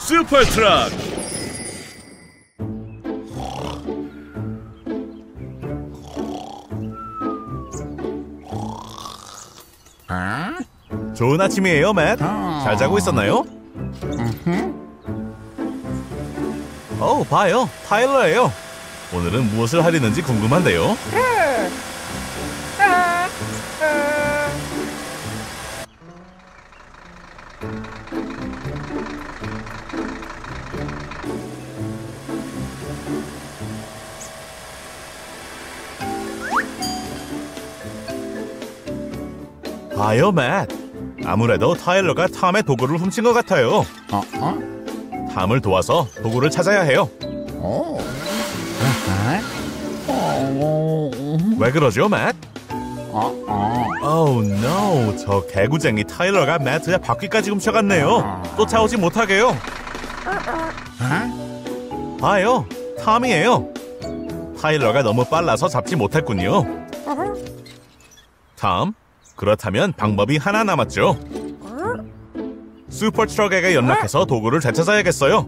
슈퍼 트럭. 좋은 아침이에요, 맷. 잘 자고 있었나요? 봐요. 타일러예요. 오늘은 무엇을 하려는지 궁금한데요. 봐요, 맷. 아무래도 타일러가 탐의 도구를 훔친 것 같아요. 탐을 도와서 도구를 찾아야 해요. 왜 그러죠, 맷? Oh no, 저 개구쟁이 타일러가 매트의 바퀴까지 훔쳐갔네요. 쫓아오지 못하게요. 봐요, 탐이에요. 타일러가 너무 빨라서 잡지 못했군요. 탐, 그렇다면 방법이 하나 남았죠. 슈퍼 트럭에게 연락해서 도구를 되찾아야겠어요.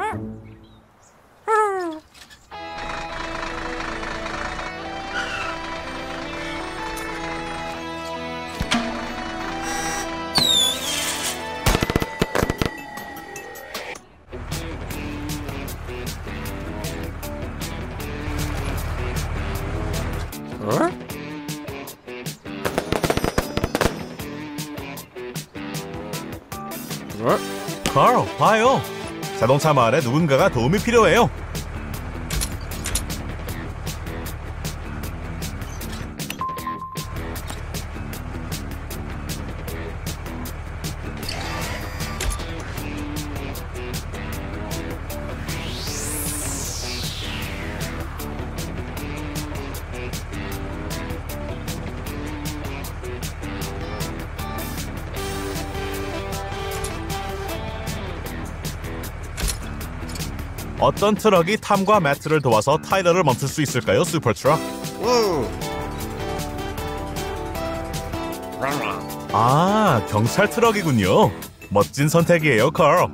카일, 봐요. 자동차 마을에 누군가가 도움이 필요해요. 어떤 트럭이 탐과 매트를 도와서 타일러를 멈출 수 있을까요, 슈퍼 트럭? 아, 경찰 트럭이군요. 멋진 선택이에요, 카일.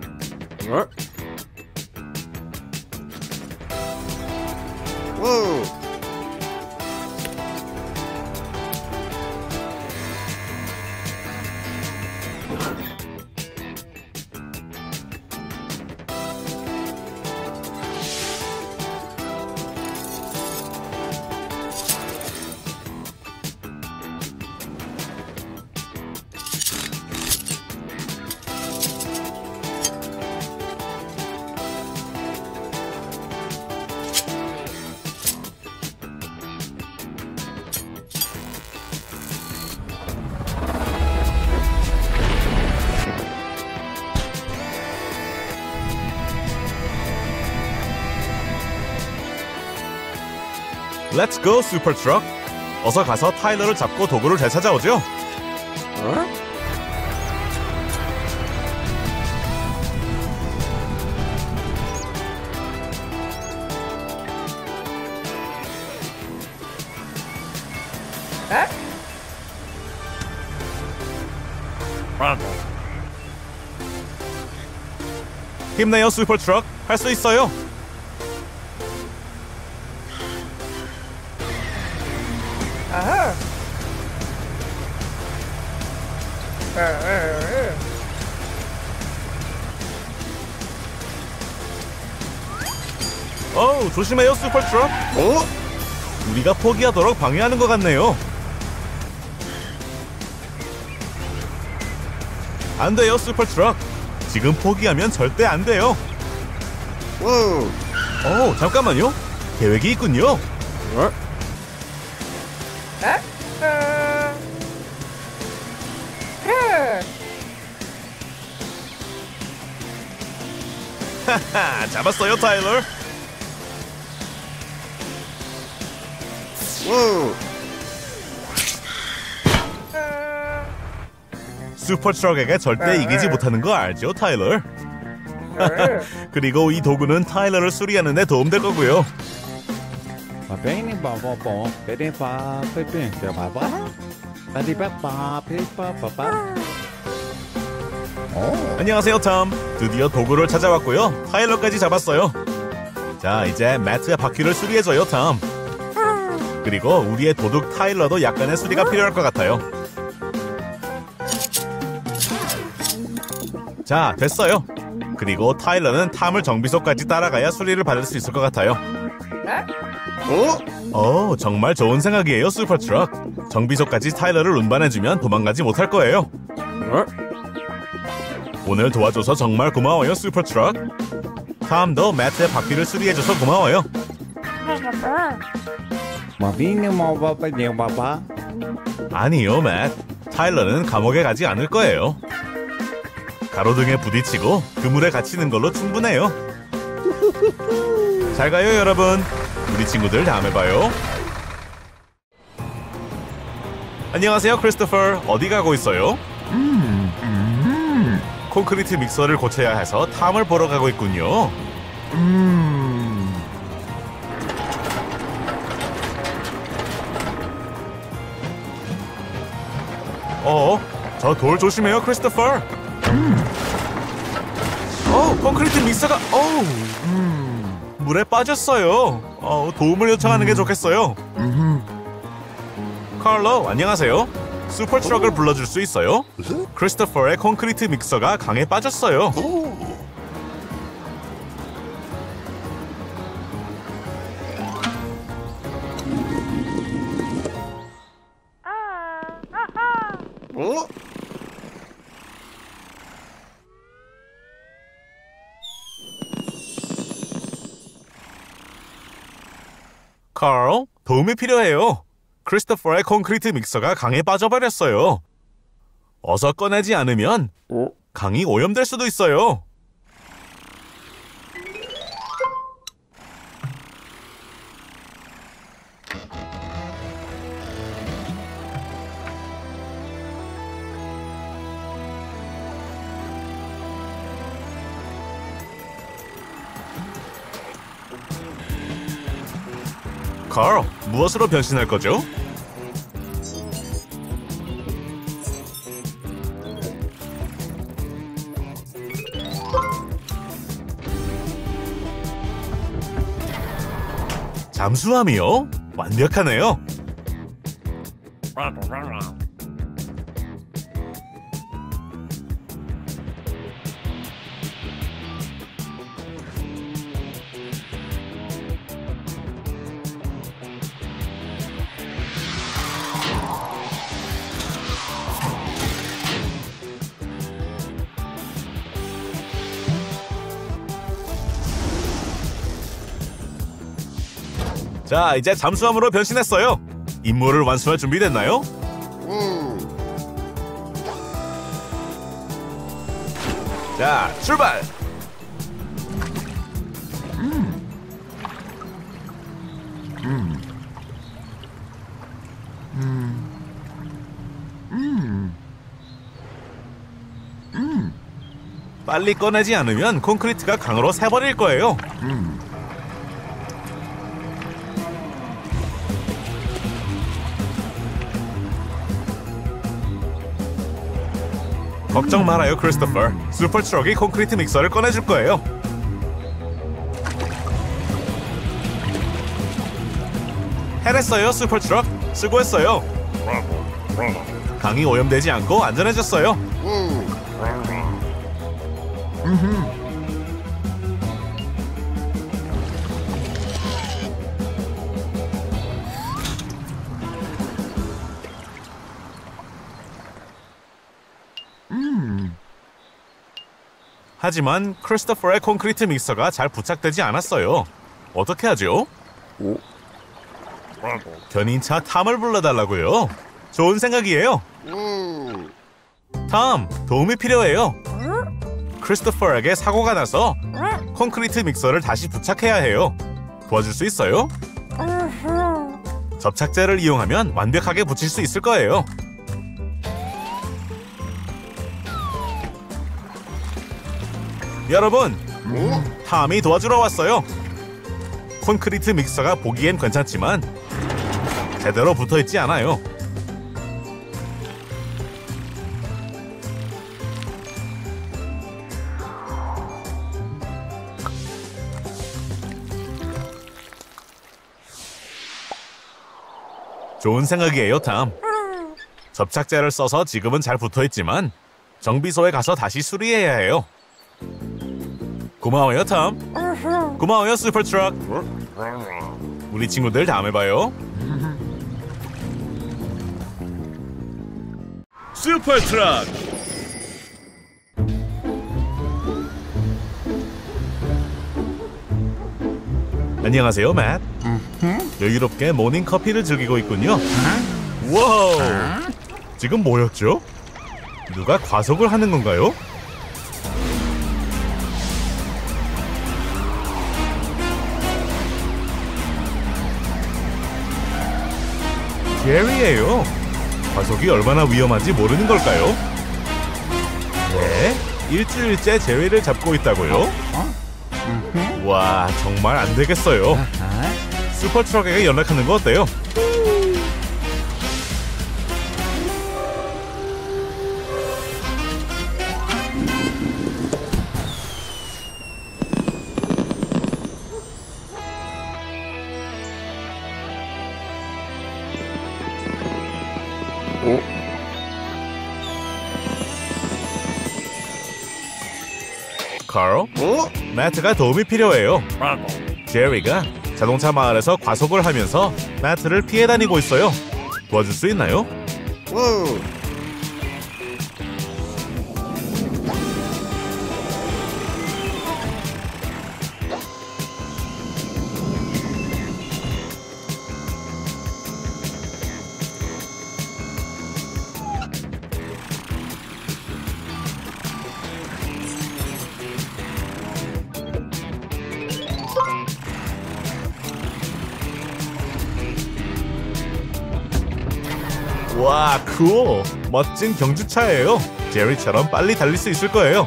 Let's go, 슈퍼 트럭. 어서 가서 타일러를 잡고 도구를 되찾아오죠. 힘내요, 슈퍼 트럭. 할 수 있어요. 조심해요, 슈퍼 트럭. 우리가 포기하도록 방해하는 것 같네요. 안 돼요, 슈퍼 트럭. 지금 포기하면 절대 안 돼요. 잠깐만요. 계획이 있군요. 하하, 잡았어요, 타일러. 슈퍼 트럭에게 절대 이기지 못하는 거 알죠, 타일러? 그리고 이 도구는 타일러를 수리하는 데 도움될 거고요. 안녕하세요, 톰. 드디어 도구를 찾아왔고요. 타일러까지 잡았어요. 자, 이제 매트의 바퀴를 수리해줘요, 탐. 그리고 우리의 도둑 타일러도 약간의 수리가 필요할 것 같아요. 자, 됐어요. 그리고 타일러는 탐을 정비소까지 따라가야 수리를 받을 수 있을 것 같아요. 정말 좋은 생각이에요, 슈퍼트럭. 정비소까지 타일러를 운반해주면 도망가지 못할 거예요. 오늘 도와줘서 정말 고마워요, 슈퍼트럭. 탐도 매트의 바퀴를 수리해줘서 고마워요. 아니요, 맷. 타일러는 감옥에 가지 않을 거예요. 가로등에 부딪히고 그물에 갇히는 걸로 충분해요. 잘 가요, 여러분. 우리 친구들 다음에 봐요. 안녕하세요, 크리스토퍼. 어디 가고 있어요? 콘크리트 믹서를 고쳐야 해서 탐을 보러 가고 있군요. 저 돌 조심해요, 크리스토퍼. 콘크리트 믹서가 물에 빠졌어요. 도움을 요청하는 게 좋겠어요. 칼로, 안녕하세요. 슈퍼트럭을 불러줄 수 있어요? 크리스토퍼의 콘크리트 믹서가 강에 빠졌어요. 칼, 도움이 필요해요. 크리스토퍼의 콘크리트 믹서가 강에 빠져버렸어요. 어서 꺼내지 않으면 강이 오염될 수도 있어요. 칼, 무엇으로 변신할 거죠? 잠수함이요? 완벽하네요. 자, 이제 잠수함으로 변신했어요. 임무를 완수할 준비 됐나요? 자, 출발! 빨리 꺼내지 않으면 콘크리트가 강으로 새버릴 거예요. 걱정 말아요, 크리스토퍼. 슈퍼트럭이 콘크리트 믹서를 꺼내줄 거예요. 해냈어요, 슈퍼트럭. 수고했어요. 강이 오염되지 않고 안전해졌어요. 하지만 크리스토퍼의 콘크리트 믹서가 잘 부착되지 않았어요. 어떻게 하죠? 견인차 탐을 불러달라고요? 좋은 생각이에요. 탐, 도움이 필요해요. 크리스토퍼에게 사고가 나서 콘크리트 믹서를 다시 부착해야 해요. 도와줄 수 있어요? 접착제를 이용하면 완벽하게 붙일 수 있을 거예요. 여러분, 탐이 도와주러 왔어요. 콘크리트 믹서가 보기엔 괜찮지만 제대로 붙어있지 않아요. 좋은 생각이에요, 탐. 접착제를 써서 지금은 잘 붙어있지만 정비소에 가서 다시 수리해야 해요. 고마워요, 탐. 고마워요, 슈퍼트럭. 우리 친구들 다음에 봐요. 슈퍼트럭. 안녕하세요, 맷. 여유롭게 모닝 커피를 즐기고 있군요. 와우. 지금 뭐였죠? 누가 과속을 하는 건가요? 제리예요. 과속이 얼마나 위험한지 모르는 걸까요? 네, 일주일째 제리를 잡고 있다고요? 와, 정말 안 되겠어요. 슈퍼트럭에게 연락하는 거 어때요? 카로? 매트가 도움이 필요해요. 제리가 자동차 마을에서 과속을 하면서 매트를 피해 다니고 있어요. 도와줄 수 있나요? 와, 쿨! 멋진 경주차예요. 제리처럼 빨리 달릴 수 있을 거예요.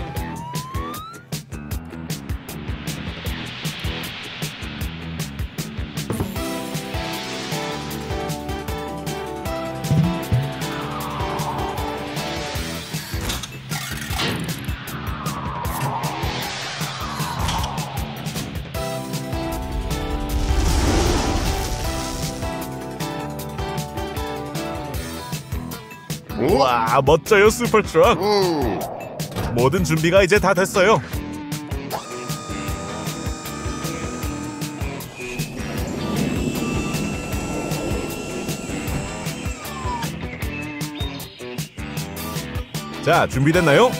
와, 멋져요, 슈퍼트럭. 모든 준비가 이제 다 됐어요. 자, 준비됐나요?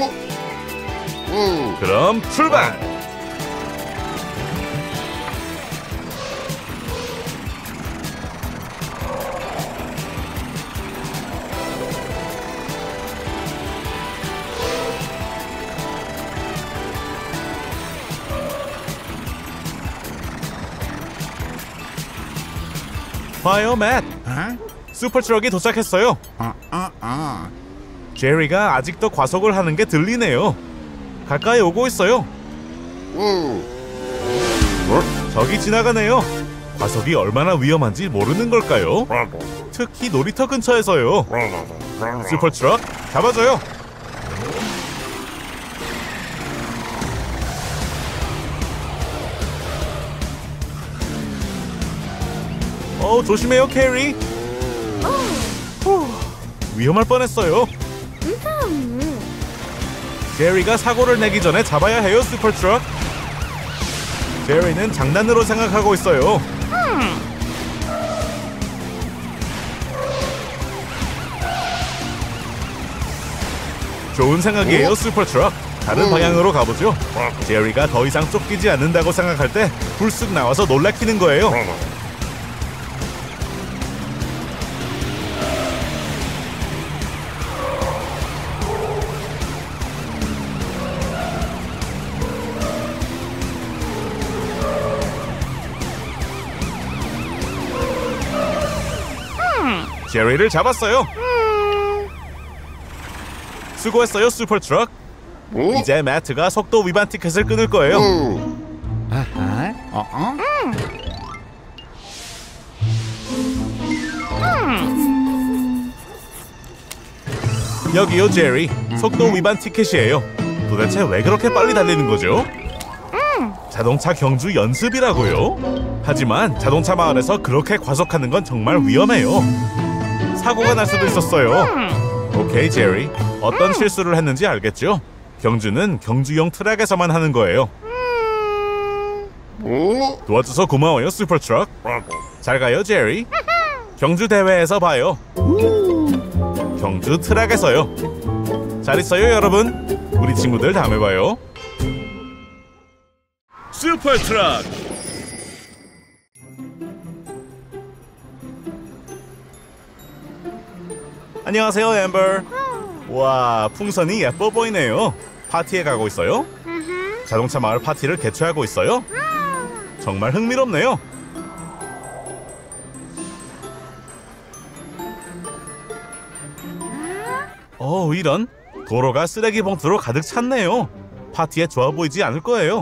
그럼 출발! 봐요, 맷. 슈퍼트럭이 도착했어요. 제리가 아직도 과속을 하는 게 들리네요. 가까이 오고 있어요. 저기 지나가네요. 과속이 얼마나 위험한지 모르는 걸까요? 특히 놀이터 근처에서요. 슈퍼트럭 잡아줘요. 조심해요, 캐리. 위험할 뻔했어요. 제리가 사고를 내기 전에 잡아야 해요, 슈퍼트럭. 제리는 장난으로 생각하고 있어요. 좋은 생각이에요, 슈퍼트럭. 다른 방향으로 가보죠. 제리가 더 이상 쫓기지 않는다고 생각할 때 불쑥 나와서 놀래키는 거예요. 제리를 잡았어요. 수고했어요, 슈퍼트럭. 이제 매트가 속도 위반 티켓을 끊을 거예요. 여기요, 제리. 속도 위반 티켓이에요. 도대체 왜 그렇게 빨리 달리는 거죠? 자동차 경주 연습이라고요? 하지만 자동차 마을에서 그렇게 과속하는 건 정말 위험해요. 사고가 날 수도 있었어요. 오케이, 제리. 어떤 실수를 했는지 알겠죠? 경주는 경주용 트랙에서만 하는 거예요. 도와줘서 고마워요, 슈퍼트럭. 잘 가요, 제리. 경주 대회에서 봐요. 경주 트랙에서요. 잘 있어요, 여러분. 우리 친구들 다음에 봐요. 슈퍼트럭. 안녕하세요, 엠버. 와, 풍선이 예뻐 보이네요. 파티에 가고 있어요? 자동차 마을 파티를 개최하고 있어요? 정말 흥미롭네요. 이런. 도로가 쓰레기 봉투로 가득 찼네요. 파티에 좋아 보이지 않을 거예요.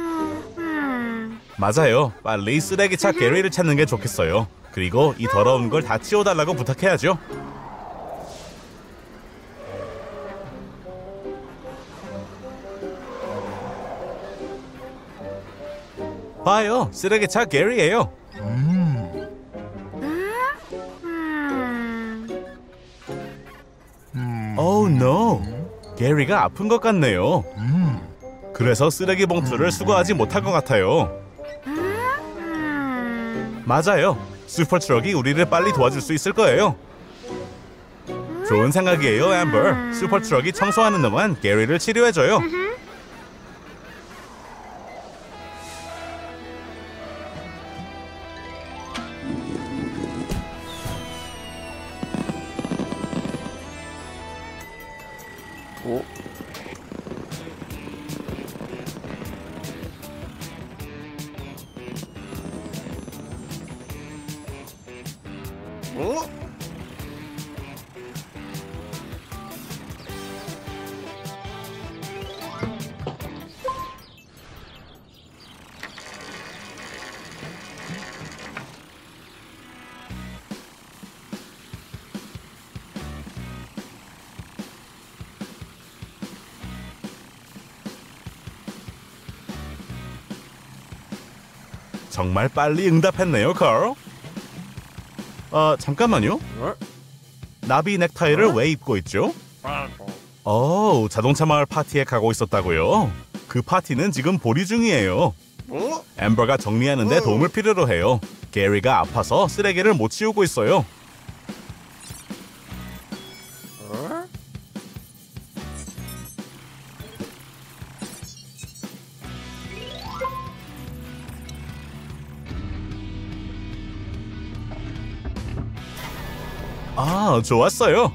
맞아요. 빨리 쓰레기차 게리를 찾는 게 좋겠어요. 그리고 이 더러운 걸 다 치워달라고 부탁해야죠. 봐요, 쓰레기차 게리예요. Oh no, 게리가 아픈 것 같네요. 그래서 쓰레기 봉투를 수거하지 못할 것 같아요. 맞아요, 슈퍼트럭이 우리를 빨리 도와줄 수 있을 거예요. 좋은 생각이에요, 엠버. 슈퍼트럭이 청소하는 동안 게리를 치료해줘요. 정말 빨리 응답했네요, 컬. 잠깐만요. 나비 넥타이를 왜 입고 있죠? 자동차 마을 파티에 가고 있었다고요? 그 파티는 지금 보리 중이에요. 엠버가 정리하는데 도움을 필요로 해요. 게리가 아파서 쓰레기를 못 치우고 있어요. 좋았어요.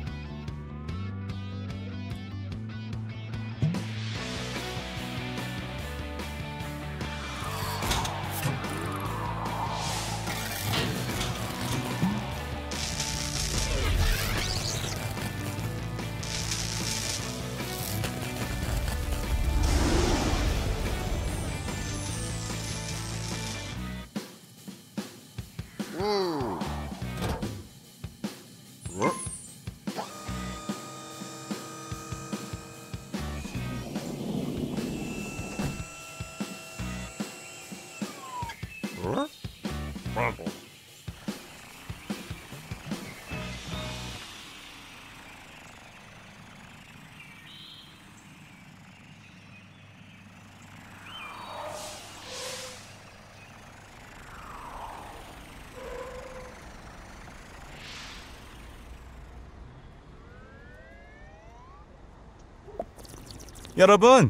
여러분,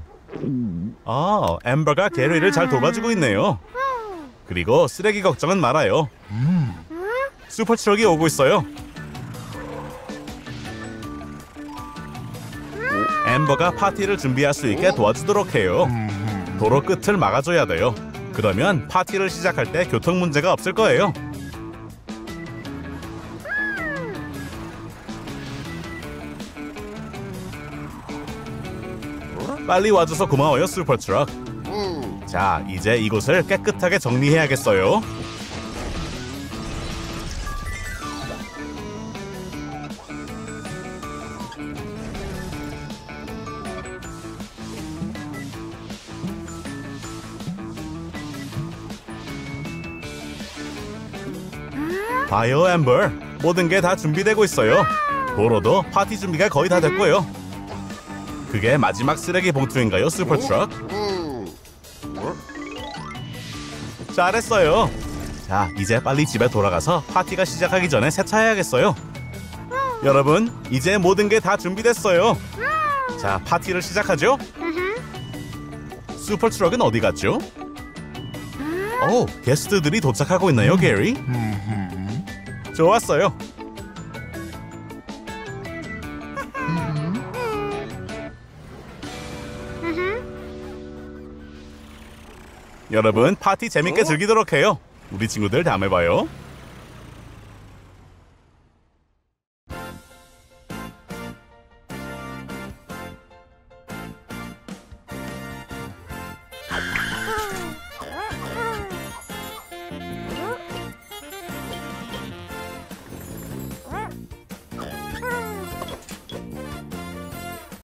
엠버가 게리를 잘 도와주고 있네요. 그리고 쓰레기 걱정은 말아요. 슈퍼트럭이 오고 있어요. 엠버가 파티를 준비할 수 있게 도와주도록 해요. 도로 끝을 막아줘야 돼요. 그러면 파티를 시작할 때 교통 문제가 없을 거예요. 빨리 와줘서 고마워요, 슈퍼트럭. 자, 이제 이곳을 깨끗하게 정리해야겠어요. 봐요, 앰버. 모든 게 다 준비되고 있어요. 도로도 파티 준비가 거의 다 됐고요. 그게 마지막 쓰레기 봉투인가요, 슈퍼트럭? 잘했어요. 자, 이제 빨리 집에 돌아가서 파티가 시작하기 전에 세차해야겠어요. 여러분, 이제 모든 게 다 준비됐어요. 자, 파티를 시작하죠. 슈퍼트럭은 어디 갔죠? 오, 게스트들이 도착하고 있나요, 게리? 좋았어요. 여러분, 파티 재밌게 즐기도록 해요. 우리 친구들 다음에 봐요.